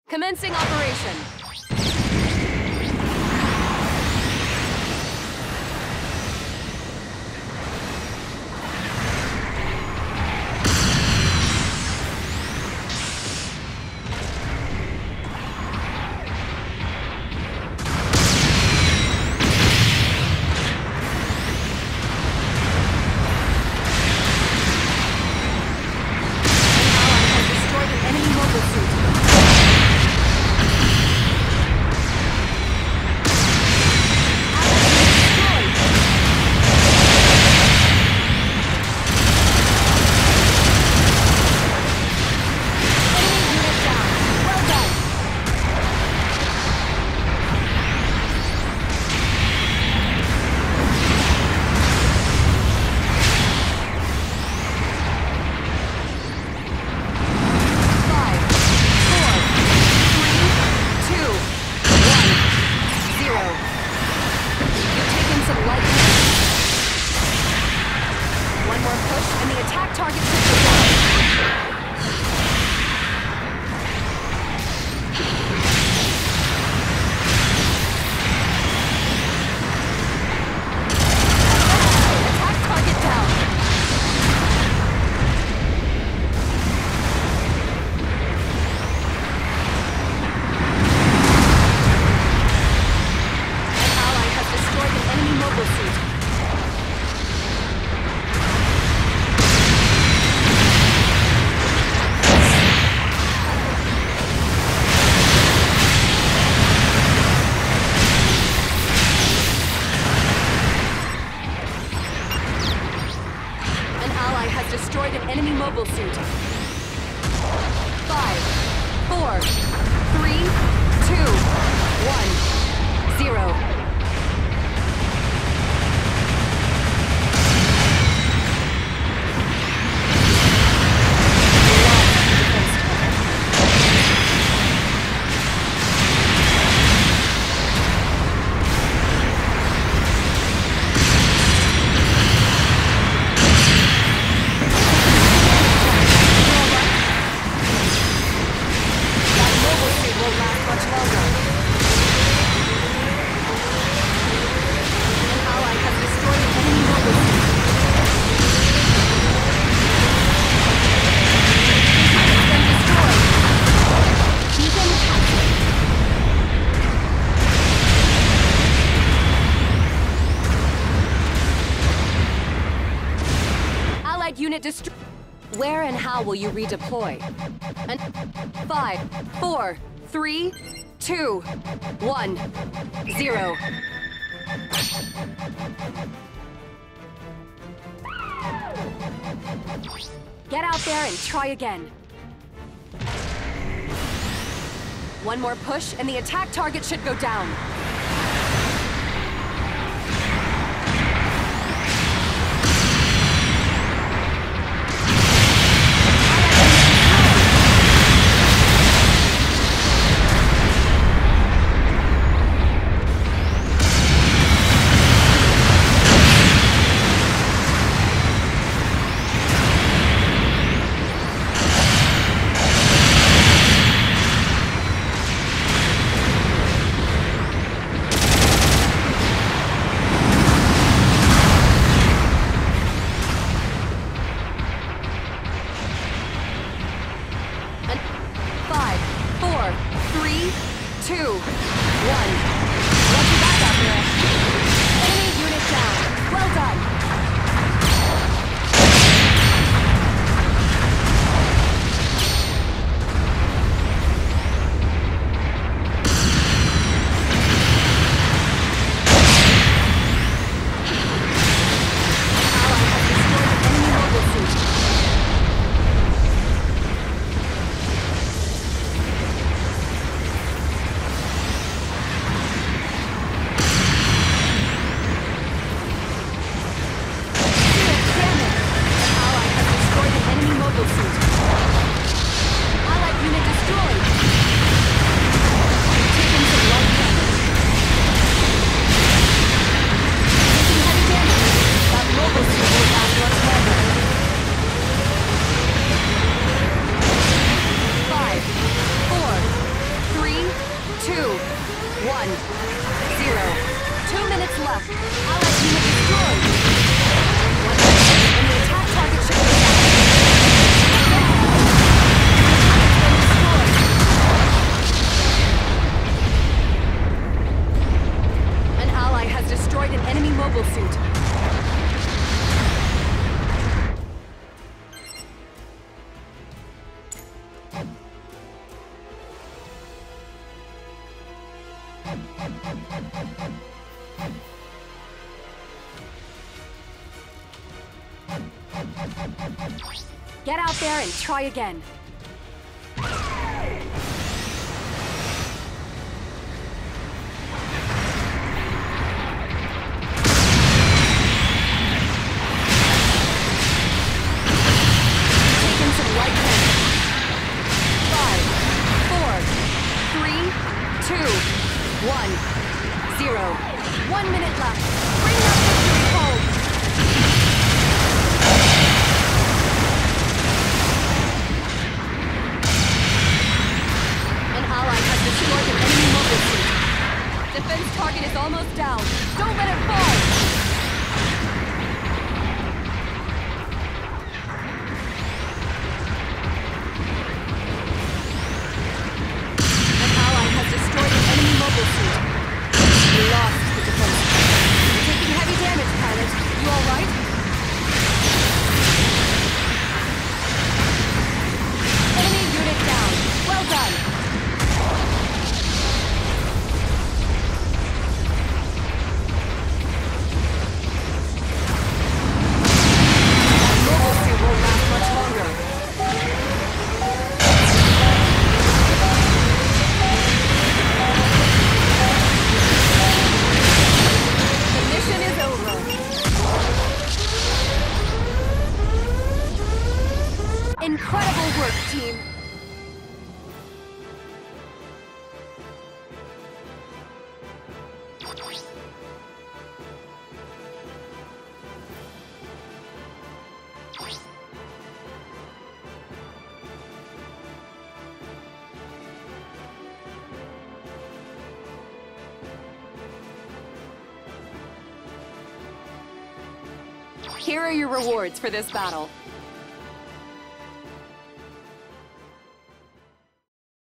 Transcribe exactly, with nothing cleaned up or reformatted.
Commencing operation. Destroyed an enemy mobile suit. Five, four, three, two, one, zero. Unit destroyed. Where and how will you redeploy? And five, four, three, two, one, zero. Get out there and try again. One more push and the attack target should go down. Two, one. What you got out there? Enemy unit down. Well done. zero. Two minutes left. Allied unit destroyed. One minute, and the attack target should be down. An ally has destroyed an enemy mobile suit. Get out there and try again. Taking some right hand. Five, four, three, two, one, zero. One minute left. Bring that victory home. Destroyed an enemy mobile suit. Defense target is almost down. Don't let it fall! An ally has destroyed an enemy mobile suit. We lost the defense. You're taking heavy damage, pilot. You alright? Enemy unit down. Well done. Incredible work, team! Here are your rewards for this battle.